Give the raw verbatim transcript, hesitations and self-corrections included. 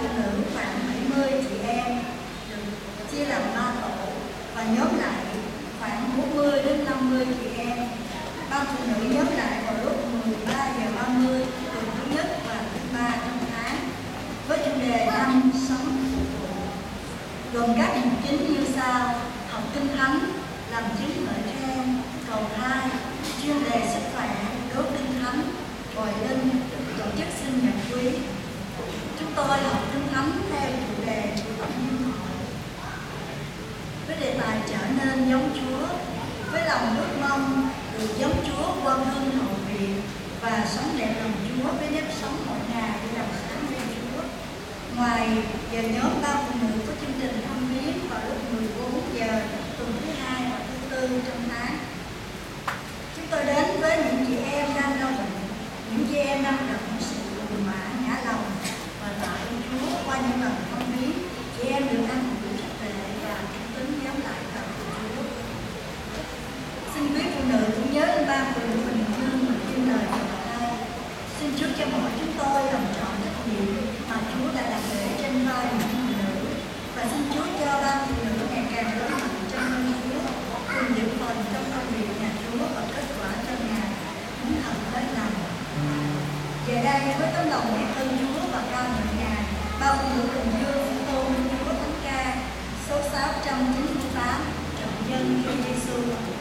phụ nữ khoảng bảy mươi chị em được chia làm ba tổ và nhóm lại khoảng bốn mươi đến năm mươi chị em. Ban phụ nữ nhóm lại vào lúc mười ba giờ ba mươi tuần thứ nhất và thứ ba trong tháng với chủ đề năm sống phục vụ, gồm các mục chính như sau: học kinh thánh, làm chứng ngợi khen, cầu thai, chuyên đề sức khỏe, đốt kinh thánh, gọi linh, tổ chức sinh nhật quý. Chúng tôi học kinh thánh theo chủ đề của tổng nhân hội với đề tài trở nên giống Chúa, với lòng ước mong được giống Chúa qua hương hậu vị và sống đẹp lòng Chúa với nếp sống mỗi ngày để làm sáng lên Chúa. Ngoài giờ nhóm ba phụ nữ có chương trình thăm viếng vào lúc mười bốn giờ tuần thứ hai và thứ tư trong tháng. Chúng tôi đến với những chị em đang đau bệnh, những chị em đang gặp những sự buồn bã, ngã lòng và tạ ơn Chúa qua những lần thăm viếng. Chị em được ăn uống trách lệ và tính nhóm lại vào Chúa. Xin quý phụ nữ cũng nhớ lên ba phụ nữ bình dương và tin lời của thai. Xin chúc cho mỗi chúng tôi làm trọn trách nhiệm mà Chúa đã đặt để trên vai những phụ nữ, và xin Chúa cho ba phụ nữ ngày càng lớn mạnh trong ơn Chúa, cùng giữ phần trong công việc nhà Chúa và kết quả cho Ngài những thật hết lòng. Giờ đây với tấm lòng biết ơn Chúa và ca ngợi Ngài, ba phụ nữ bình dương sẽ tôn Chúa thánh ca số sáu trăm chín mươi tám trọng nhân Chúa Giêsu.